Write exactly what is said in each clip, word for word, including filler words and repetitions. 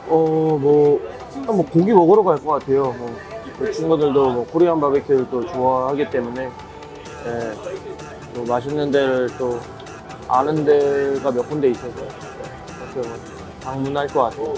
어, 뭐, 일단 뭐 고기 먹으러 갈 것 같아요. 뭐, 그 친구들도 뭐 코리안 바베큐를 또 좋아하기 때문에, 예, 또 맛있는 데를 또 아는 데가 몇 군데 있어서, 그렇게 뭐 방문할 것 같아요.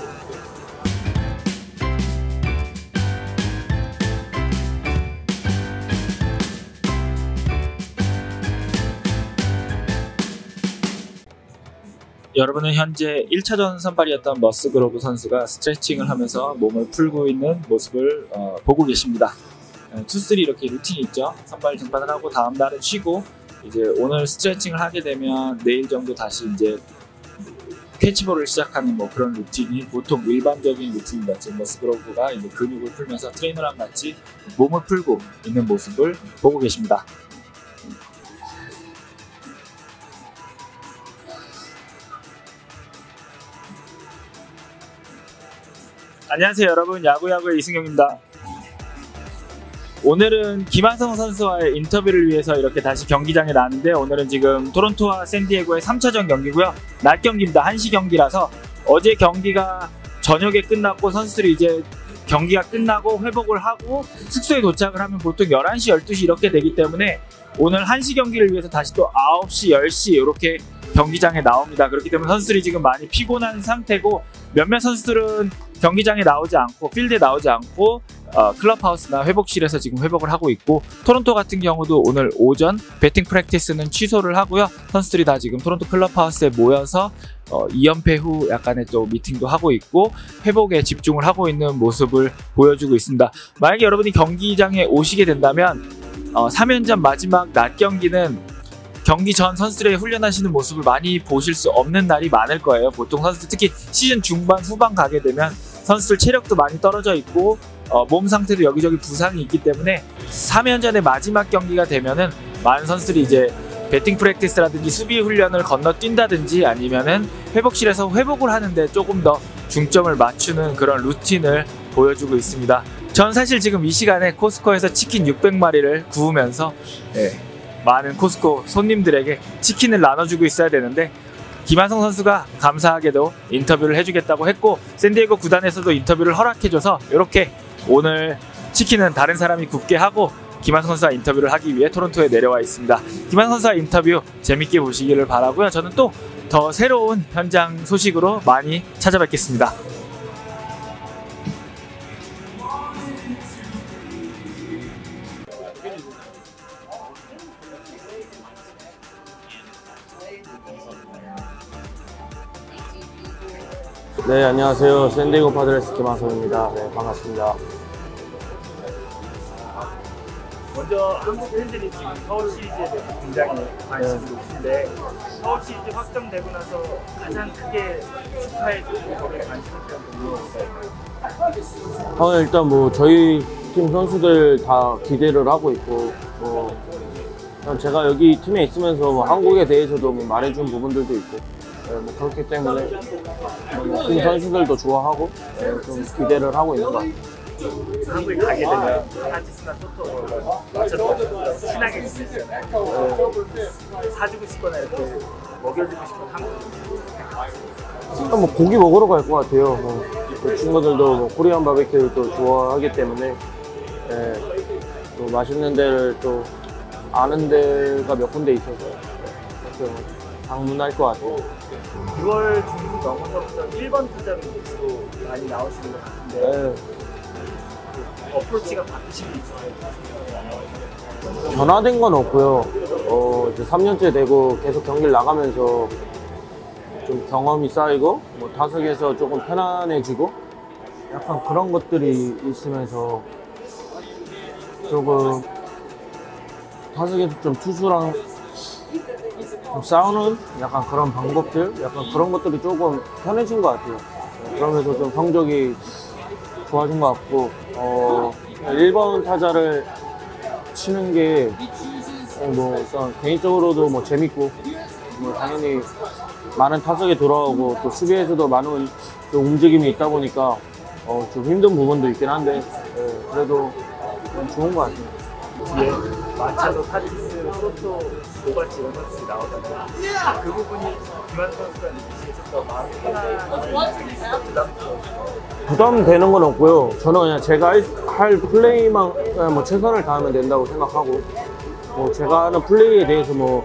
여러분은 현재 일 차전 선발이었던 머스그로브 선수가 스트레칭을 하면서 몸을 풀고 있는 모습을 어, 보고 계십니다. 투, 쓰리 이렇게 루틴이 있죠. 선발 등판을 하고 다음 날은 쉬고 이제 오늘 스트레칭을 하게 되면 내일 정도 다시 이제 캐치볼을 시작하는 뭐 그런 루틴이 보통 일반적인 루틴입니다. 지금 머스그로브가 이제 근육을 풀면서 트레이너랑 같이 몸을 풀고 있는 모습을 보고 계십니다. 안녕하세요 여러분, 야구야구의 이승용입니다. 오늘은 김하성 선수와의 인터뷰를 위해서 이렇게 다시 경기장에 나왔는데, 오늘은 지금 토론토와 샌디에고의 삼 차전 경기고요. 낮 경기입니다. 한 시 경기라서 어제 경기가 저녁에 끝났고 선수들이 이제 경기가 끝나고 회복을 하고 숙소에 도착을 하면 보통 열한 시, 열두 시 이렇게 되기 때문에 오늘 한 시 경기를 위해서 다시 또 아홉 시, 열 시 이렇게 경기장에 나옵니다. 그렇기 때문에 선수들이 지금 많이 피곤한 상태고, 몇몇 선수들은 경기장에 나오지 않고 필드에 나오지 않고 어, 클럽하우스나 회복실에서 지금 회복을 하고 있고, 토론토 같은 경우도 오늘 오전 배팅 프랙티스는 취소를 하고요. 선수들이 다 지금 토론토 클럽하우스에 모여서 어, 이 연패 후 약간의 또 미팅도 하고 있고 회복에 집중을 하고 있는 모습을 보여주고 있습니다. 만약에 여러분이 경기장에 오시게 된다면 어, 삼 연전 마지막 낮 경기는 경기 전 선수들의 훈련하시는 모습을 많이 보실 수 없는 날이 많을 거예요. 보통 선수들 특히 시즌 중반 후반 가게 되면 선수들 체력도 많이 떨어져 있고 어, 몸 상태도 여기저기 부상이 있기 때문에 삼 연전의 마지막 경기가 되면은 많은 선수들이 이제 배팅 프랙티스라든지 수비 훈련을 건너뛴다든지 아니면은 회복실에서 회복을 하는데 조금 더 중점을 맞추는 그런 루틴을 보여주고 있습니다. 전 사실 지금 이 시간에 코스코에서 치킨 육백 마리를 구우면서 예, 많은 코스코 손님들에게 치킨을 나눠주고 있어야 되는데, 김하성 선수가 감사하게도 인터뷰를 해주겠다고 했고 샌디에고 구단에서도 인터뷰를 허락해줘서 이렇게 오늘 치킨은 다른 사람이 굽게 하고 김하성 선수와 인터뷰를 하기 위해 토론토에 내려와 있습니다. 김하성 선수와 인터뷰 재밌게 보시기를 바라고요. 저는 또 더 새로운 현장 소식으로 많이 찾아뵙겠습니다. 네, 안녕하세요. 샌디에고 파드레스 김하성입니다. 네, 반갑습니다. 먼저 한국 팬들이 지금 서울 시리즈에 대해서 굉장히 관심이 높은데, 서울 시리즈 확정되고 나서 가장 크게 축하해주고 거기에 관심을 표한 부분이 있어요. 어, 일단 뭐 저희 팀 선수들 다 기대를 하고 있고, 뭐 제가 여기 팀에 있으면서 뭐 한국에 대해서도 뭐 말해준 부분들도 있고, 네, 뭐 그렇기 때문에 뭐 팀 선수들도 좋아하고 네, 좀 기대를 하고 있는 것 같아요. 한국에 가게 되면 타티스나 소토 맞춰서 친하게 지내잖아요. 네. 사주고 싶거나 이렇게 먹여주고 싶은 한국. 일단 뭐 고기 먹으러 갈 것 같아요. 뭐, 그 친구들도 뭐 코리안 바베큐를 또 좋아하기 때문에 네, 또 맛있는 데를 또 아는 데가 몇 군데 있어서 그렇게 뭐 방문할 것 같아요. 유월 중순 넘어서부터 일 번 타자로 주로 많이 나오시는 것 같은데 네. 어프로치가 바뀌신 게 있어요? 변화된 건 없고요. 어, 이제 삼 년째 되고 계속 경기를 나가면서 좀 경험이 쌓이고 뭐 타석에서 조금 편안해지고 약간 그런 것들이 있으면서 조금 타석에서 좀 투수랑 좀 싸우는 약간 그런 방법들, 약간 그런 것들이 조금 편해진 것 같아요. 그러면서 좀 성적이 좋아진 것 같고, 어, 일 번 타자를 치는 게 뭐 일단 개인적으로도 뭐 재밌고, 뭐 당연히 많은 타석에 돌아오고 또 수비에서도 많은 또 움직임이 있다 보니까 어, 좀 힘든 부분도 있긴 한데 네, 그래도 좋은 것 같아요. 뒤에 마차도 타티스 그 토론토 노바치 이런 선수들이 나오잖아요. 그 부분이 김한성 선수가 느끼시기에 좀 더 마음이 편한 부담스러워. 부담되는 건 없고요. 저는 그냥 제가 할- 할 플레이만 그냥 뭐 최선을 다하면 된다고 생각하고, 뭐 제가 하는 플레이에 대해서 뭐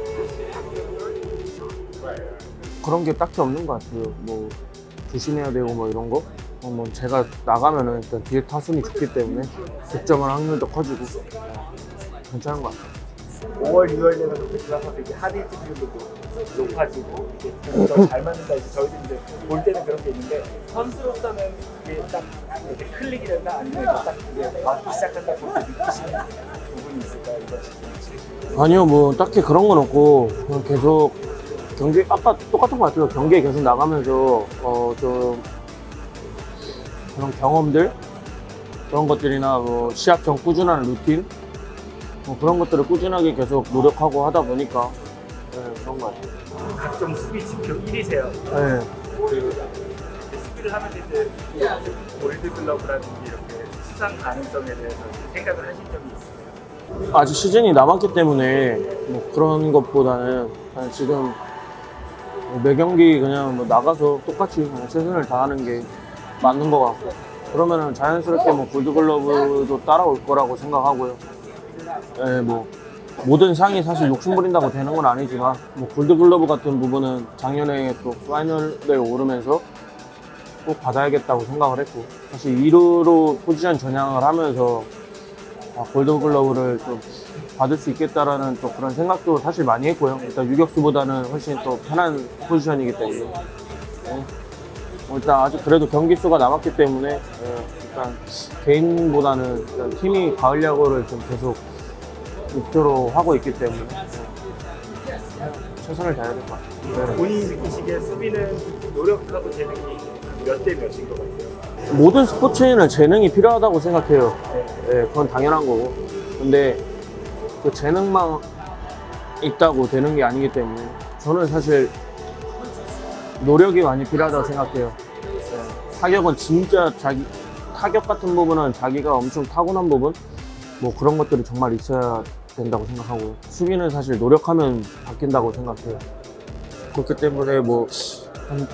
그런 게 딱히 없는 것 같아요. 뭐 조심해야 되고 뭐 이런 거. 어, 뭐 제가 나가면은 일단 뒤에 타순이 좋기 때문에 득점할 확률도 커지고 괜찮은 것 같아요. 오월, 유월 되면 그 들어가서 이제 하디 지수도 높아지고 이게 더 잘 맞는다. 이제 저희도 이제 볼 때는 그런 게 있는데 선수로서는 이게 딱 이렇게 클릭이 된다 아니면 이게 딱 이게 맞기 시작한다 그렇게 느끼시는 부분이 있을까요? 이번 시즌? 아니요, 뭐 딱히 그런 건 없고 그냥 계속 경기 아까 똑같은 것 같아요. 경기에 계속 나가면서 어 좀 그런 경험들 그런 것들이나 뭐 시합 전 꾸준한 루틴 뭐 그런 것들을 꾸준하게 계속 노력하고 하다 보니까 네, 그런 것 같아요. 각종 수비 지표 일 위세요. 네. 그 이제 수비를 하면서 이제 골드글러브라든지 이렇게 수상 가능성에 대해서 생각을 하신 적이 있으세요? 아직 시즌이 남았기 때문에 뭐 그런 것보다는 그냥 지금 뭐매 경기 그냥 뭐 나가서 똑같이 그냥 최선을 다하는 게 맞는 것 같고, 그러면은 자연스럽게 뭐 골드글러브도 따라올 거라고 생각하고요. 예, 뭐 모든 상이 사실 욕심 부린다고 되는 건 아니지만 뭐 골드글러브 같은 부분은 작년에 또 파이널에 오르면서 꼭 받아야겠다고 생각을 했고, 사실 일 루로 포지션 전향을 하면서 아, 골드글러브를 좀 받을 수 있겠다라는 또 그런 생각도 사실 많이 했고요. 일단 유격수보다는 훨씬 또 편한 포지션이기 때문에 네. 뭐 일단 아직 그래도 경기 수가 남았기 때문에 예, 일단 개인보다는 일단 팀이 가을 야구를 좀 계속 목표로 하고 있기 때문에 예, 최선을 다해야 될 것 같아요. 네. 본인이 느끼시기에 수비는 노력하고 재능이 몇 대 몇인 것 같아요? 모든 스포츠에는 재능이 필요하다고 생각해요. 예, 그건 당연한 거고. 근데 그 재능만 있다고 되는 게 아니기 때문에 저는 사실 노력이 많이 필요하다고 생각해요. 예, 타격은 진짜 자기 타격 같은 부분은 자기가 엄청 타고난 부분 뭐 그런 것들이 정말 있어야 된다고 생각하고요. 수비는 사실 노력하면 바뀐다고 생각해요. 그렇기 때문에 뭐 한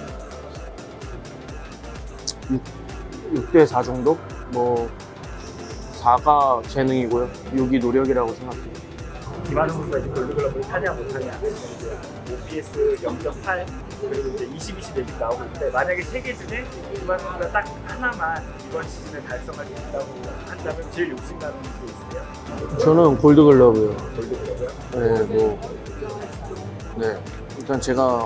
육 대 사 정도? 뭐 사가 재능이고요. 육이 노력이라고 생각해요. 김한성 선수가 이제 골드글러브를 타냐 못하냐 오피에스 영 점 팔 그리고 이제 이십, 이십 얘기 나오고 있는데, 만약에 세 개 중에 김한성 선수가 딱 하나만 이번 시즌에 달성할 수 있다고 한다면 제일 욕심나는 게 있으세요? 저는 골드글러브요. 골드글러브요? 네, 뭐, 네. 일단 제가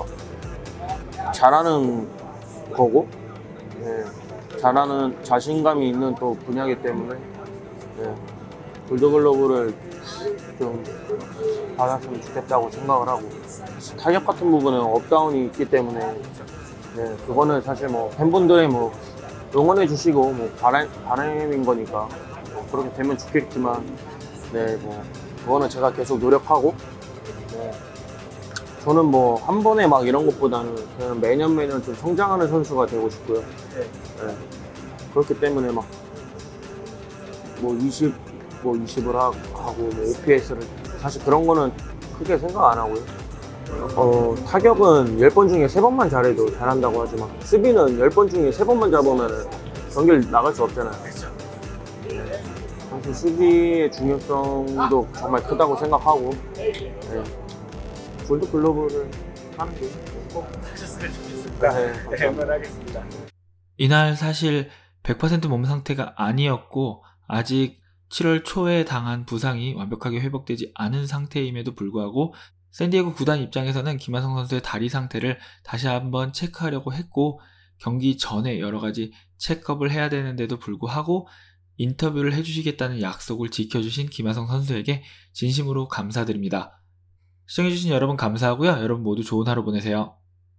잘하는 거고, 네. 잘하는 자신감이 있는 또 분야이기 때문에, 네. 골드글러브를 좀 받았으면 좋겠다고 생각을 하고, 타격 같은 부분은 업다운이 있기 때문에, 네. 그거는 사실 뭐 팬분들이 뭐 응원해 주시고, 뭐 바람, 바람인 거니까, 뭐 그렇게 되면 좋겠지만, 네, 뭐, 그거는 제가 계속 노력하고, 네. 저는 뭐 한 번에 막 이런 것보다는 그냥 매년 매년 좀 성장하는 선수가 되고 싶고요. 네. 네. 그렇기 때문에 막 뭐 이십, 뭐 이십을 하고 뭐 오피에스를 사실 그런 거는 크게 생각 안 하고요. 어, 타격은 열 번 중에 세 번만 잘해도 잘한다고 하지만 수비는 열 번 중에 세 번만 잡으면 경기를 나갈 수 없잖아요. 그래서 수비의 중요성도 정말 크다고 생각하고, 네. 골드글러브를 하는 게 꼭 하셨으면 좋겠습니다. 네, 네, 감사합니다. 응원하겠습니다. 이날 사실 백 퍼센트 몸 상태가 아니었고 아직 칠월 초에 당한 부상이 완벽하게 회복되지 않은 상태임에도 불구하고 샌디에고 구단 입장에서는 김하성 선수의 다리 상태를 다시 한번 체크하려고 했고, 경기 전에 여러 가지 체크업을 해야 되는데도 불구하고 인터뷰를 해주시겠다는 약속을 지켜주신 김하성 선수에게 진심으로 감사드립니다. 시청해주신 여러분 감사하고요. 여러분 모두 좋은 하루 보내세요.